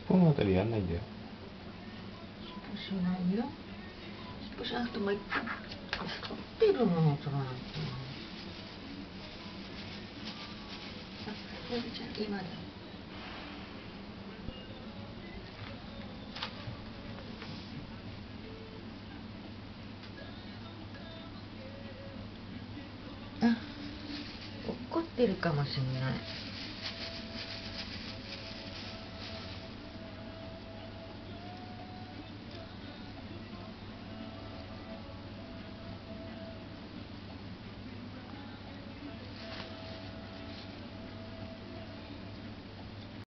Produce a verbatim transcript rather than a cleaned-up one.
プのあたりやんないんだよ。 しないよ。スプしなくてもいっぱい太ってるものを取らないと。あ、やぶちゃん今だ。あ、怒ってるかもしれない。